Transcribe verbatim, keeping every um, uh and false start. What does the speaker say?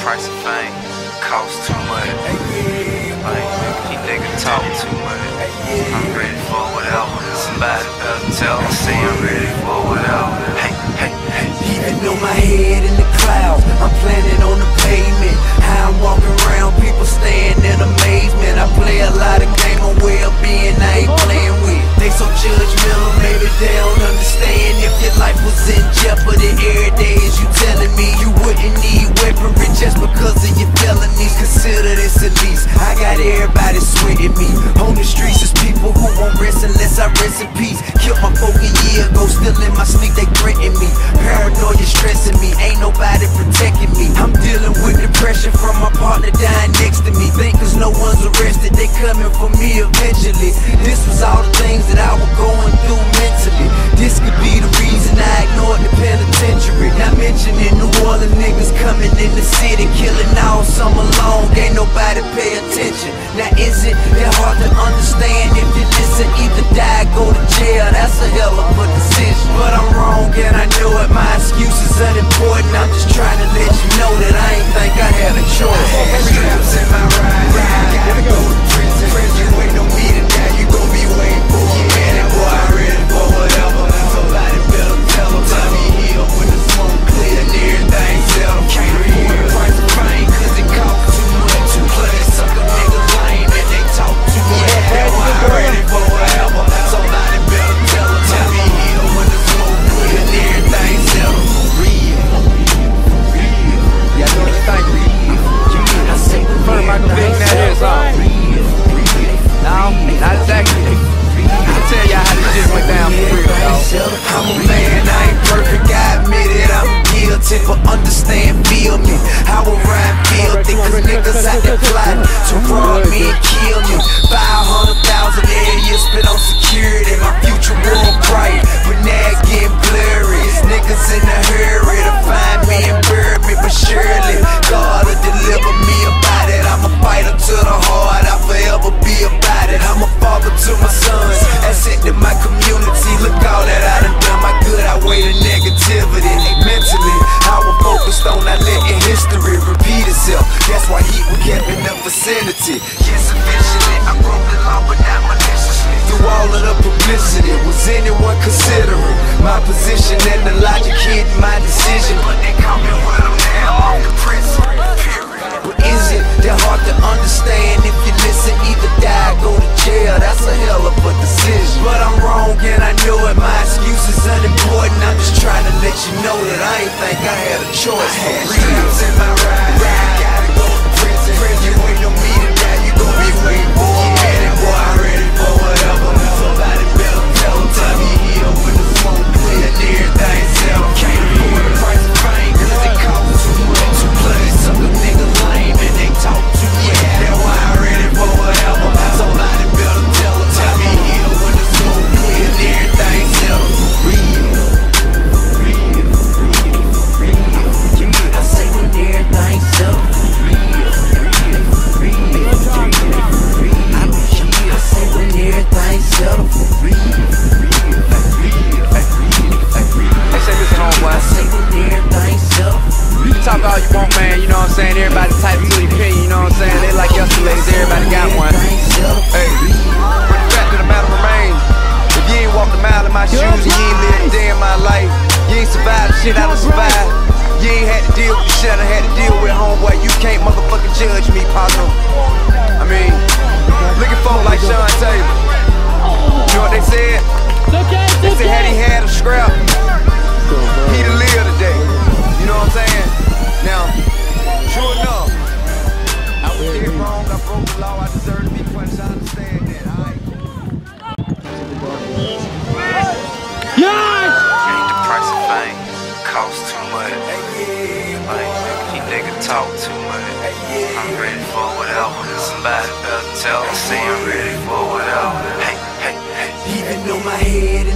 price of fame costs too much. Like, these niggas talk too much. I'm ready for whatever. Somebody better tell me, say I'm ready for whatever. Hey, hey, hey. Even though my head in the clouds, I'm planning on the pavement. How I'm walking around, people staying in amazement. I play a lot of game on well-being I ain't playing with. They so judgmental, maybe they don't understand. If your life was in jeopardy every day, is you telling me you wouldn't need weaponry just because of your felonies? Consider this at least. I got everybody sweating me. On the streets is people who won't rest unless I rest in peace. Killed my folk a year ago, still in my sleep, they threaten me. Paranoia stressing me, ain't nobody protecting me. I'm dealing with depression from my partner dying next to me. Think cause no one's arrested, they coming for me eventually. This was all the things that I was going through mentally. This could be the reason I ignored the penitentiary. Not mentioning New Orleans niggas coming in the city, killing all summer long, ain't nobody pay attention. Now is it that hard to understand? If you listen, either die or go to jail, that's a hell of a decision. But I'm wrong and I know it, my excuse is unimportant. I'm just trying to let you know that I ain't think I had a choice. I had straps in my ride, I gotta go to prison. You ain't on me to die, you gon' be waiting for a minute. Boy, I'm ready for whatever. Somebody better tell them, tell me here when the smoke clear and everything settled. Can't afford the price of fame cause it costs too much. Plus they suck a nigga lame and they talk too much. That's why I'm ready for whatever. Somebody better tell them, tell me here when the smoke clear and everything settled. Real, real. Yeah, I know what you think, real. I say the Front of Michael Vick, that is all. No, not exactly. I'll tell y'all how this shit went down for real, dog. I'm a man, I ain't perfect, I admit it, I'm guilty, but understand, feel me. How I rhyme filthy, cause niggas out there plotting to rob me and kill me. Five hundred thousand every year spent on security, my future real bright, but now it getting blurry. Niggas in a hurry to find me and bury me, but surely God will deliver me about it. I'm a fighter to the heart, I'll forever be about it. I'm a father to my sons, asset to my community. Look all that I done done, my good outweigh the negativity. Mentally, I was focused on not letting history repeat itself. That's why heat was kept in the vicinity. Yes, eventually I broke the law, but not maliciously. Through all of the publicity, was anyone considering my position and the logic hid my decision? But they caught me with them now off the prison. But is it that hard to understand? If you listen, either die or go to jail, that's a hell of a decision. But I'm wrong and I know it, my excuse is unimportant. I'm just trying to let you know that I ain't think I had a choice. I had straps in my ride, I gotta go to prison. You ain't no me to die, you gon' be waiting for a minute. Boy, I'm ready for whatever. Somebody better tell them, tell me here when the smoke clear and everything settled. Can't afford the price of fame cause it costs too much. Too bloody, suck a nigga lame and they talk too much. That's why I'm ready for whatever. Somebody better tell them, tell me here when the smoke clear and everything settled. Real, real, real, real. I say when everything settled. Real, real, real, real. I say when everything settled. Real, real, real, real. They say listen home, boy. I say when everything settled. You can talk all you want, man, you know what I'm saying? Everybody type to the opinion, you know what I'm saying? They like yesterday's, everybody got one. Hey, but the fact of the matter remains, if you ain't walked a mile in my shoes and you ain't lived a day in my life, you ain't survived the shit I done survived, you ain't had to deal with the shit I done had to deal with, homeboy, you can't motherfucking judge me, partner. I mean, look at folk like Sean Taylor. You know what they said? They said had he had a scrap, he'd have lived today. You know what I'm saying? Now, true enough, I was dead wrong, I broke the law, I deserve to be punished, I understand that, alright? Ain't the price of fame costs too much. Like, these niggas talk too much. I'm ready for whatever. Somebody better tell me, say I'm ready for whatever. Hey, hey, hey. Even though my head in